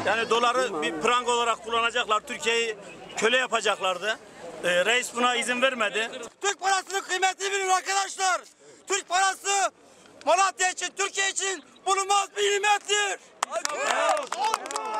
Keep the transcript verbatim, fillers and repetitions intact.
Yani doları bir pranga olarak kullanacaklar. Türkiye'yi köle yapacaklardı. Ee, reis buna izin vermedi. Türk parasının kıymetini bilin arkadaşlar. Türk parası Malatya için, Türkiye için bulunmaz bir nimettir.